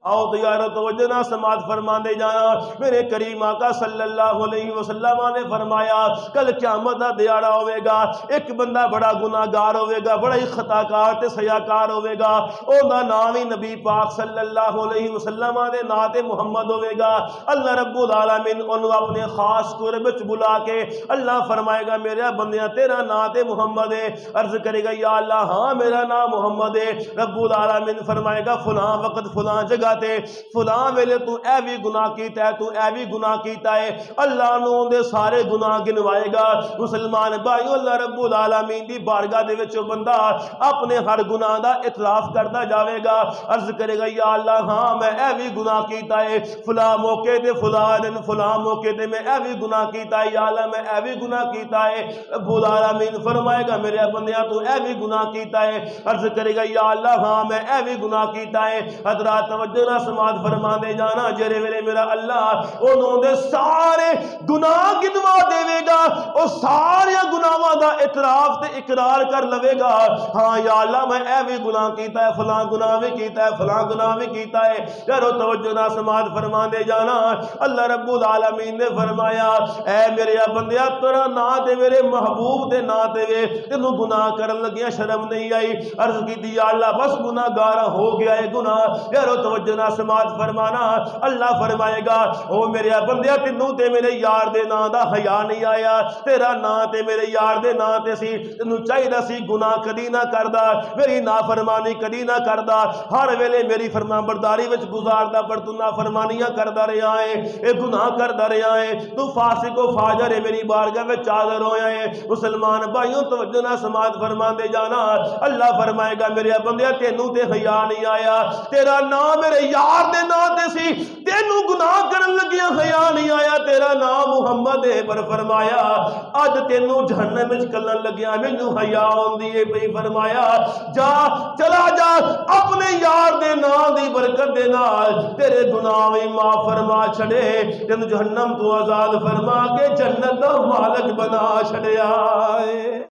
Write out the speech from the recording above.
آؤ تو یارو توجہ نہ سماعت فرما دے جانا، میرے کریم آقا صلی اللہ علیہ وسلم نے فرمایا کل قیامت دا دیاڑا ہوئے گا، ایک بندہ بڑا گناہگار ہوئے گا، بڑا ہی خطا کار تے سیاکار ہوئے گا، او دا نام ہی نبی پاک صلی اللہ علیہ وسلم دے نام تے محمد ہوئے گا۔ اللہ رب العالمین انہوں اپنے خاص قرب وچ بلا کے اللہ فرمائے گا میرے بندیاں تیرا نام تے محمد ہے، عرض کرے گا یا اللہ ہاں میرا نام محمد ہے۔ رب العالمین فرمائے گا فلاں وقت فلاں جگہ تے فلاں ویلے تو اے بھی گناہ کیتا ہے، تو اے بھی گناہ کیتا ہے، اللہ نو دے سارے گناہ گنوائے گا۔ مسلمان بھائیو اللہ رب العالمین دی بارگاہ دے وچ بندہ اپنے ہر گناہ دا اعتراف کرتا جاوے گا، عرض کرے گا یا اللہ ہاں میں اے بھی گناہ کیتا ہے، فلاں موقع تے فلاں دن فلاں موقع تے میں اے بھی گناہ کیتا ہے، یا اللہ میں اے بھی گناہ کیتا ہے۔ رب العالمین فرمائے گا میرے بندیاں تو اے بھی گناہ کیتا ہے، عرض کرے گا یا اللہ ہاں میں اے بھی گناہ کیتا ہے۔ حضرات توجہ نہ سماعت فرما دے جانا، جرے ویلے میرا اللہ انہوں دے سارے گناہ گنوا دے گا، او سارے گناہاں دا اعتراف تے اقرار کر لوے گا، ہاں یا اللہ میں اے بھی گناہ کیتا ہے، فلاں گناہ بھی کیتا ہے، فلاں گناہ بھی کیتا ہے۔ یارو توجہ نہ سماعت فرما دے جانا، اللہ رب العالمین نے فرمایا اے میرے بندیا تیرا نام تے میرے محبوب دے نام تے وے تینوں گناہ کرن لگیا شرم نہیں آئی، عرض کی یا اللہ بس گناہ گارا ہو گیا ہے گناہ۔ یارو توجہ نہ سماعت فرمانا، اللہ فرمائے گا او میرے بندیا تینوں تے میرے یار دے نام دا حیا نہیں آیا، تیرا نام تے میرے یار دے نام تے سی، تینوں چاہیے سی گناہ کدی نہ کردا، میری نافرمانی کدی نہ کردا، ہر ویلے میری فرمان برداری وچ گزاردا، پر تو نافرمانیاں کردا رہیا ہے، اے گناہ کردا رہیا ہے، تو فاسق و فاجر ہے، میری بارگاہ وچ حاضر ہویا ہے۔ مسلمان بھائیوں توجہ نہ سماعت فرما دے جانا، اللہ فرمائے گا میرے بندیا تینوں تے حیا نہیں آیا، تیرا نام میرے یار دے نام تے سی، تینوں گناہ کرن لگیا حیا نہیں آیا، تیرا نام محمد ہے، پر فرمایا اج تینوں جہنم وچ کلن لگیا مینوں حیا ہوندی ہے، بھئی فرمایا جا چلا جا اپنے یار دے نام دی برکت دے نال تیرے گناہ وی معاف فرما چھڑے، تینوں جہنم تو آزاد فرما کے جنت دا مالک بنا چھڑیا ہے۔